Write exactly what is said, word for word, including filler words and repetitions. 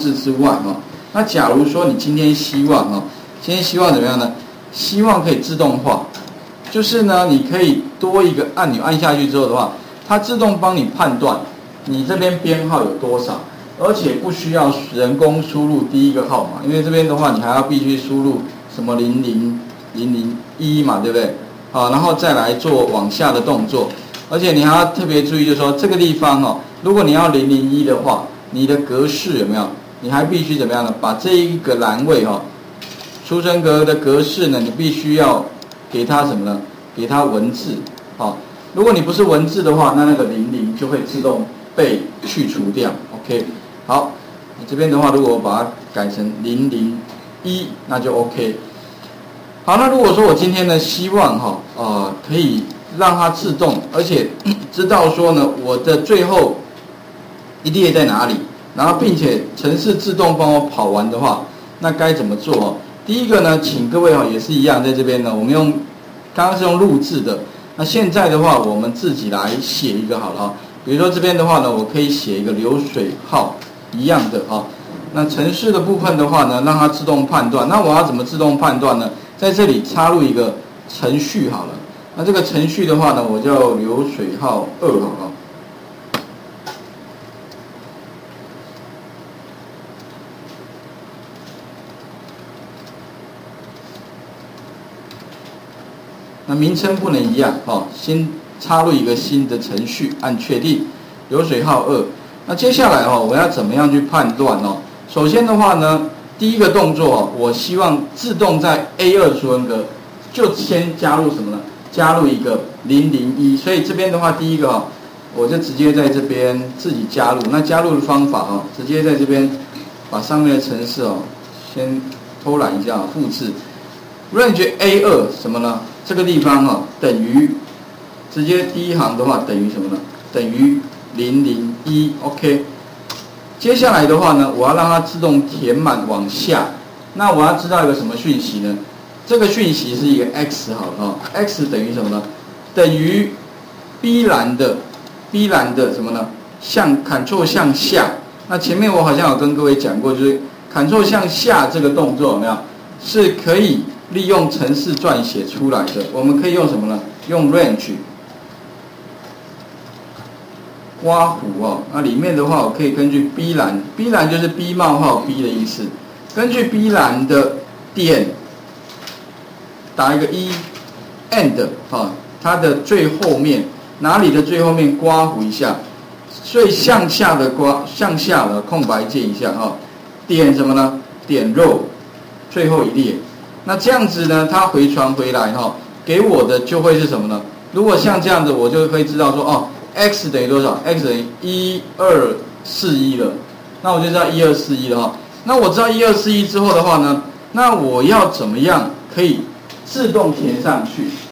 式之外哈，那假如说你今天希望哈，今天希望怎么样呢？希望可以自动化，就是呢，你可以多一个按钮按下去之后的话，它自动帮你判断你这边编号有多少，而且不需要人工输入第一个号码，因为这边的话你还要必须输入什么零零零零一嘛，对不对？好，然后再来做往下的动作，而且你还要特别注意，就是说这个地方哦，如果你要零零一的话，你的格式有没有？你还必须怎么样呢？把这一个栏位哈，储存格的格式呢，你必须要给它什么呢？给它文字。好，如果你不是文字的话，那那个零零就会自动被去除掉。OK， 好，你这边的话，如果我把它改成零零一，那就 OK。好，那如果说我今天呢，希望哈，呃，可以让它自动，而且知道说呢，我的最后一列在哪里，然后并且程式自动帮我跑完的话，那该怎么做哦？第一个呢，请各位哈也是一样，在这边呢，我们用刚刚是用录制的，那现在的话，我们自己来写一个好了啊。比如说这边的话呢，我可以写一个流水号一样的啊。那程式的部分的话呢，让它自动判断。那我要怎么自动判断呢？在这里插入一个程序好了。那这个程序的话呢，我叫流水号二好了。那名称不能一样哦，先插入一个新的程序，按确定，流水号二。那接下来哦，我要怎么样去判断哦？首先的话呢，第一个动作哦，我希望自动在 A 二 储存格就先加入什么呢？加入一个零零一。所以这边的话，第一个哦，我就直接在这边自己加入。那加入的方法哦，直接在这边把上面的程式哦，先偷懒一下，复制。range A 二 什么呢？这个地方哈、哦、等于，直接第一行的话等于什么呢？等于零零一 OK。接下来的话呢，我要让它自动填满往下。那我要知道一个什么讯息呢？这个讯息是一个 x 好了哈、哦、，x 等于什么呢？等于 B 栏的 B 栏的什么呢？向 Ctrl 向下。那前面我好像有跟各位讲过，就是 Ctrl 向下这个动作有没有？是可以利用程式撰写出来的。我们可以用什么呢？用 range 刮胡哦。那里面的话，我可以根据 B 栏 ，B 栏就是 B 冒号 B 的意思。根据 B 栏的点打一个一 ，end 啊，它的最后面哪里的最后面刮胡一下，所以向下的刮向下的空白键一下啊，点什么呢？点 row 最后一列。那这样子呢，它回传回来哈，给我的就会是什么呢？如果像这样子，我就可以知道说，哦 ，x 等于多少 ？x 等于一二四一了，那我就知道一二四一了哈。那我知道一二四一之后的话呢，那我要怎么样可以自动填上去？